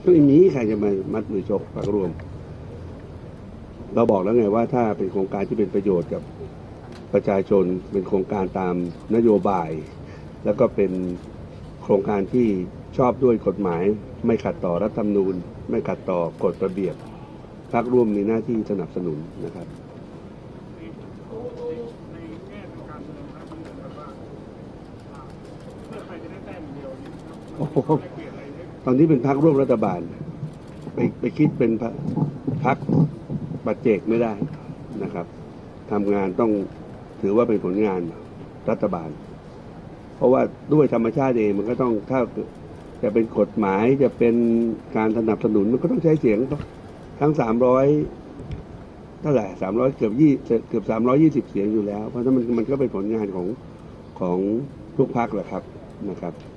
ไม่มีใครจะมามัดมือชกพรรคร่วมเราบอกแล้วไงว่าถ้าเป็นโครงการที่เป็นประโยชน์กับประชาชนเป็นโครงการตามนโยบายแล้วก็เป็นโครงการที่ชอบด้วยกฎหมายไม่ขัดต่อรัฐธรรมนูญไม่ขัดต่อกฎระเบียบพรรคร่วมมีหน้าที่สนับสนุนนะครับในแง่ทางการเมืองครับมันเหมือนกับว่าเพื่อใครจะได้แต้มเดียวตอนนี้เป็นพรรคร่วมรัฐบาลไปคิดเป็นพรรคปัจเจกไม่ได้นะครับทำงานต้องถือว่าเป็นผลงานรัฐบาลเพราะว่าด้วยธรรมชาติเองมันก็ต้องถ้าจะเป็นกฎหมายจะเป็นการสนับสนุนมันก็ต้องใช้เสียงทั้ง300เท่าไหร่300เกือบ320เสียงอยู่แล้วเพราะฉะนั้นมันก็เป็นผลงานของทุกพรรคแหละครับนะครับ